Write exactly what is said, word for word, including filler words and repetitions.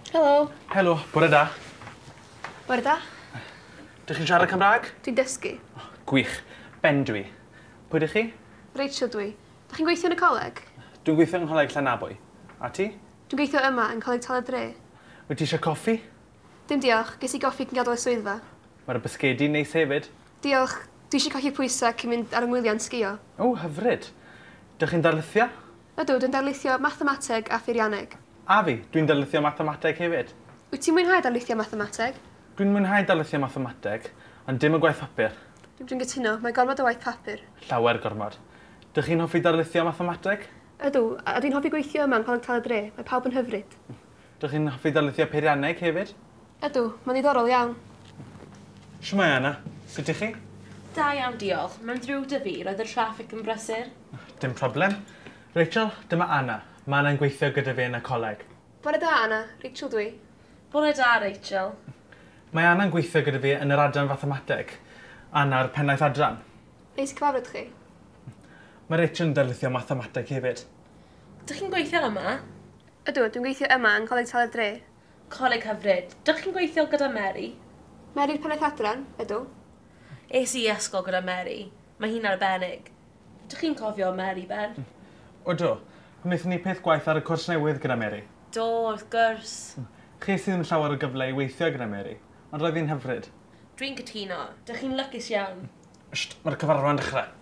Helo. Helo, bore da. Bore da. Dych chi'n siarad Cymraeg? Dwi'n dysgu. Gwych. Ben dwi. Pwy dych chi? Rachel dwi. Da chi'n gweithio yn y coleg? Dwi'n gweithio yng Ngholeg Llanabwy. A ti? Dwi'n gweithio yma yn Coleg Taled Dre. Wyt ti eisiau coffi? Dim diolch, ges i goffi cyn gadael y swyddfa. Mae'r bisgedi neis hefyd. Diolch, dwi eisiau colli pwysau cyn mynd ar ymwiliau'n sgio. O, hyfryd. Dych chi'n darlithio? Ydw, dwi'n darlithio mathemateg a ffeirianneg. A fi, dwi'n darlithio mathemateg hefyd. Wyt ti'n mwynhau darlithio mathemateg? Dwi'n mwynhau darlithio mathemateg, ond dim y gwaith papur. Dwi'n gytuno, mae gormod o waith papur. Llawer gormod. Dych chi'n hoffi darlithio mathemateg? Ydw, a dwi'n hoffi gweithio yma yn Coleg Taled Dre. Mae pawb yn hyfryd. Dych chi'n hoffi darlithio peirianneg hefyd? Ydw, mae'n ddiddorol iawn. Shwmai Anna, sut ych chi? Da iawn, diolch. Mae'n drwg dy fi, roedd y traffig yn brysur. Dim problem. Rachel, dyma Anna. Mae Anna'n gweithio gyda fi yn y coleg. Bore da, Anna. Rachel dwi. Bore da, Rachel. Mae Anna'n gweithio gyda fi yn yr adran mathemateg. Anna'r pennaeth adran. Neis i cyfarfod chi. Mae Rachel yn darlithio mathemateg hefyd. Dych chi'n gweithio yma? Ydw, dwi'n gweithio yma yn Coleg Taled Dre. Coleg hyfryd. Dych chi'n gweithio gyda Mary? Mary'r pennaeth adran, ydw. Es i ysgol gyda Mary. Mae hi'n arbennig. Dych chi'n cofio Mary, Ben? O do, wnaethon ni peth gwaith ar y cwrs newydd gyda Mary. Do, wrth gwrs. Chi sydd ddim llawer o gyfle i weithio gyda Mary, ond roedd hi'n hyfryd. Dwi'n cytuno. Dych chi'n lycus iawn. Sht, mae'r cyfarfod yn dechrau.